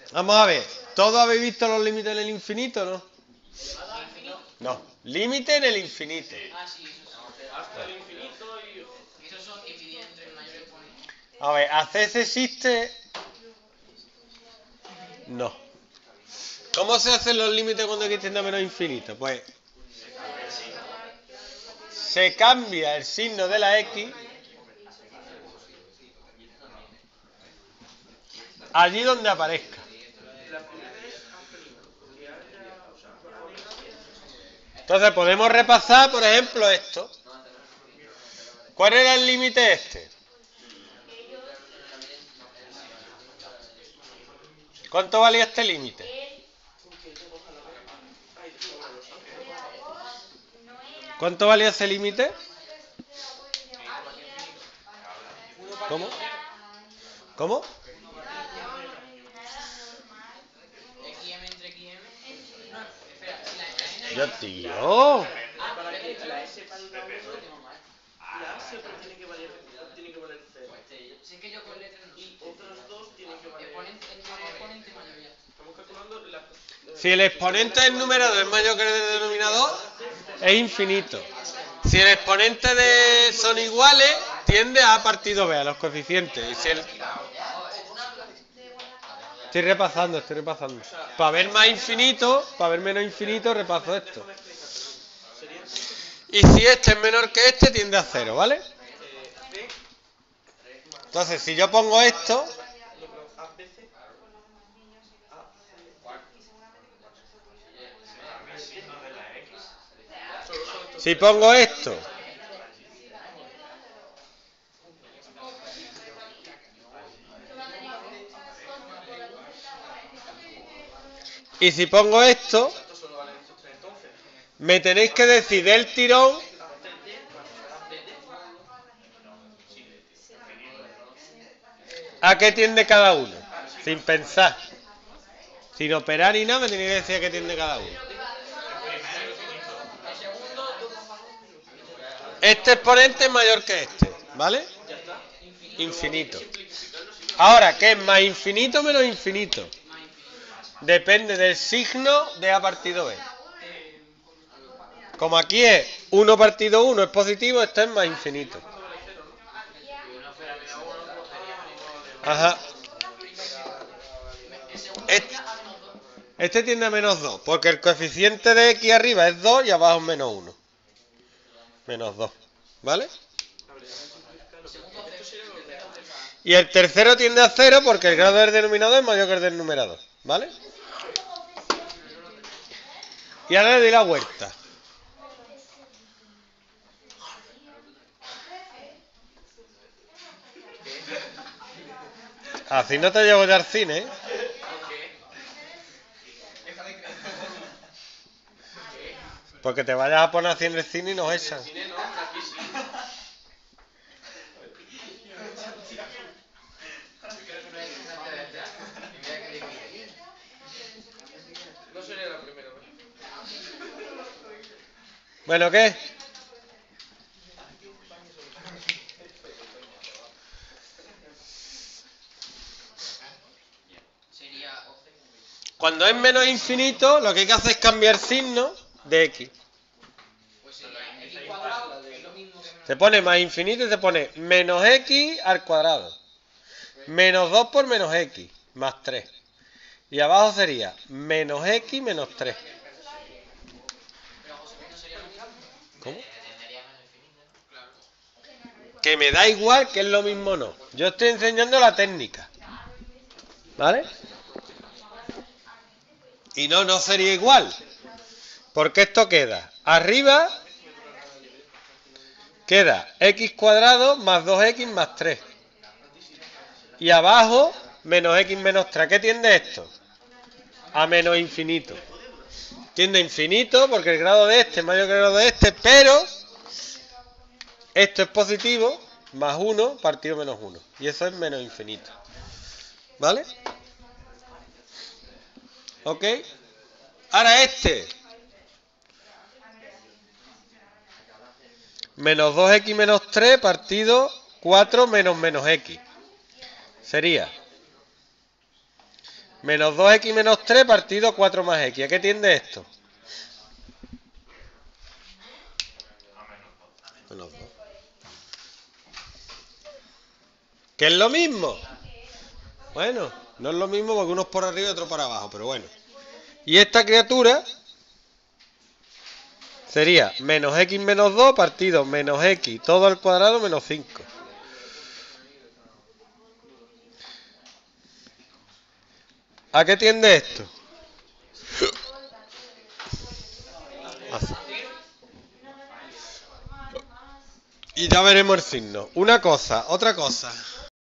Vamos a ver. ¿Todos habéis visto los límites en el infinito, no? No. Límite en el infinito. Ah, sí, eso sí. Hasta el infinito y... Esos son dividir entre el mayor exponente. A ver, ¿ACS existe? No. ¿Cómo se hacen los límites cuando x tiende a menos infinito? Pues se cambia el signo de la x allí donde aparezca. Entonces podemos repasar, por ejemplo, esto. ¿Cuál era el límite este? ¿Cuánto valía este límite? ¿Cuánto valía ese límite? ¿Cómo? ¿Cómo? XM entre XM. Yo, tío. La S para el la S tiene que valer 0. Si es que yo con letras no. Y otros dos tienen que valer. Exponente mayor ya. Estamos calculando la... Si el exponente del numerador es mayor que el del denominador, es infinito. Si el exponente de son iguales, tiende a A partido B, a los coeficientes. Y si el... Estoy repasando. Para ver más infinito, para ver menos infinito, repaso esto. Y si este es menor que este, tiende a 0, ¿vale? Entonces, si yo pongo esto... Si pongo esto... Y si pongo esto... Me tenéis que decir del tirón... ¿A qué tiende cada uno? Sin pensar. Sin operar ni nada, me tenéis que decir a qué tiende cada uno. Este exponente es mayor que este, ¿vale? Infinito. Ahora, ¿qué es más infinito o menos infinito? Depende del signo de A partido B. Como aquí es 1 partido 1 es positivo, este es más infinito. Ajá. Este tiende a menos 2, porque el coeficiente de x arriba es 2 y abajo es menos 1. Menos 2, ¿vale? Y el tercero tiende a 0 porque el grado del denominador es mayor que el del numerador, ¿vale? Y ahora le doy la vuelta. Así no te llevo ya al cine, ¿eh? Porque te vayas a poner así en el cine y nos echan. Bueno, ¿qué? Cuando es menos infinito, lo que hay que hacer es cambiar signo de x. Se pone más infinito y se pone menos x al cuadrado. Menos 2 por menos x, más 3. Y abajo sería menos x menos 3. ¿Cómo? Que me da igual, que es lo mismo no. Yo estoy enseñando la técnica. ¿Vale? Y no sería igual. Porque esto queda arriba, queda x cuadrado más 2x más 3. Y abajo, menos x menos 3. ¿A qué tiende esto? A menos infinito. Tiende a infinito porque el grado de este es mayor que el grado de este, pero esto es positivo, más 1 partido menos 1. Y eso es menos infinito. ¿Vale? ¿Ok? Ahora este. Menos 2x menos 3 partido 4 menos x. Sería Menos 2x menos 3 partido 4 más x. ¿A qué tiende esto? Menos 2. ¿Qué es lo mismo? Bueno, no es lo mismo porque uno es por arriba y otro por abajo, pero bueno. Y esta criatura sería menos x menos 2 partido menos x todo al cuadrado menos 5. ¿A qué tiende esto? Y ya veremos el signo. Una cosa, otra cosa.